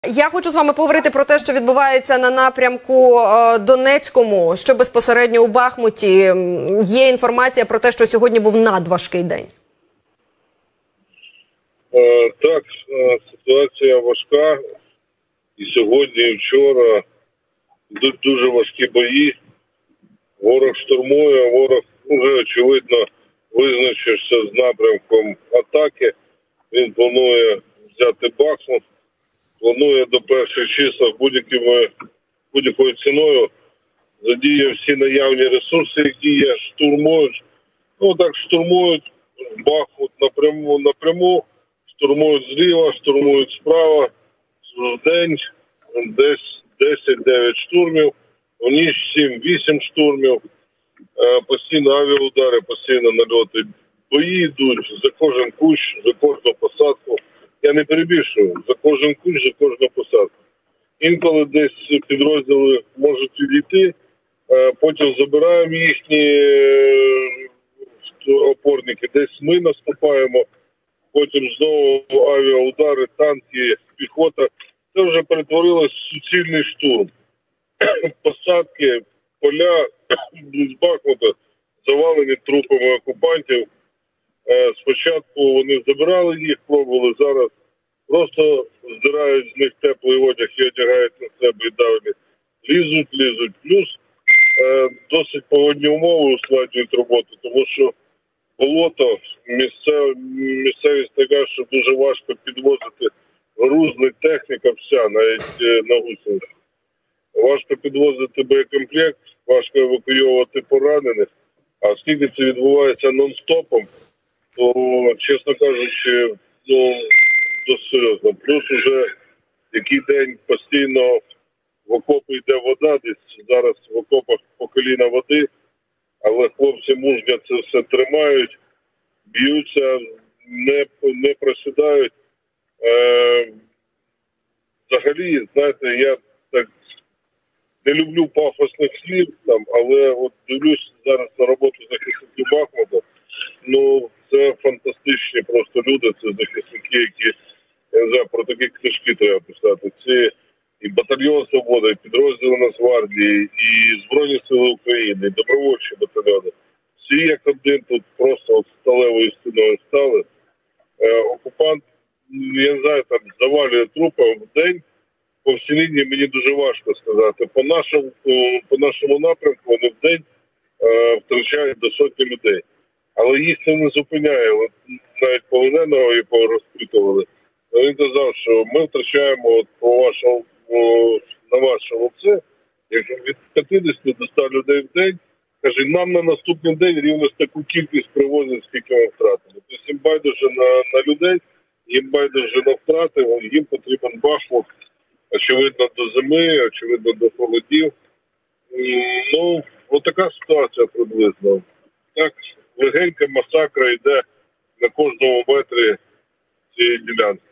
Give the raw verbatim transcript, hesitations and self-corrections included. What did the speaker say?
Я хочу з вами поговорити про те, що відбувається на напрямку е, Донецькому, що безпосередньо у Бахмуті. Є інформація про те, що сьогодні був надважкий день. Е, так, е, ситуація важка. І сьогодні, і вчора йдуть дуже важкі бої. Ворог штурмує, ворог вже, очевидно, визначився з напрямком атаки. Він планує взяти Бахмут. Планує до перших чисел будь-якою будь ціною, задіє всі наявні ресурси, які є, штурмують. Ну так, штурмують Бахмут напряму, напряму, штурмують зліва, штурмують справа. В день десь десять-дев'ять штурмів, в ніч сім-вісім штурмів, постійно авіаудари, постійно нальоти. Бої йдуть за кожен кущ, за кожну посадку. Я не перебільшую, за кожен кущ, за кожну посадку. Інколи десь підрозділи можуть відійти, потім забираємо їхні опорники, десь ми наступаємо, потім знову авіаудари, танки, піхота. Це вже перетворилось в суцільний штурм. Посадки, поля з Бахмута завалені трупами окупантів. Спочатку вони забирали їх, пробували, зараз просто здирають з них теплий одяг і одягають на себе і далі. Лізуть, лізуть. Плюс е, досить погодні умови ускладнюють роботу, тому що болото, місцев, місцевість така, що дуже важко підвозити грузна техніка вся, навіть е, на гусеницях. Важко підвозити боєкомплект, важко евакуювати поранених, а оскільки це відбувається нон-стопом, то, чесно кажучи, ну, досить серйозно. Плюс уже який день постійно в окопи йде вода, десь зараз в окопах по коліна води, але хлопці мужньо це все тримають, б'ються, не, не просідають. Е, взагалі, знаєте, я так не люблю пафосних слів, там, але от дивлюсь зараз на роботу захисників Бахмута, ну, це фантастичні просто люди, це захисники, які, я не знаю, про такі книжки треба писати. Це і батальйон «Свобода», і підрозділи Нацгвардії, і Збройні Сили України, і добровольчі батальйони. Всі як один тут просто от сталевою стіною стали. Е, окупант, я не знаю, там завалює трупи в день. По всій лінії мені дуже важко сказати. По нашому, по нашому напрямку вони в день е, втрачають до сотні людей. Але їх це не зупиняє. От навіть полоненого і порозпитували. Він казав, що ми втрачаємо от по вашому, на вашому це, якщо від п'ятдесят до ста людей в день, каже, нам на наступний день рівно таку кількість привозять, скільки ми втратили. Тобто їм байдуже на, на людей, їм байдуже на втрати, їм потрібен Бахмут, очевидно, до зими, очевидно, до холодів. Ну, от така ситуація приблизно. Так, легенька масакра йде на кожному метрі цієї ділянки.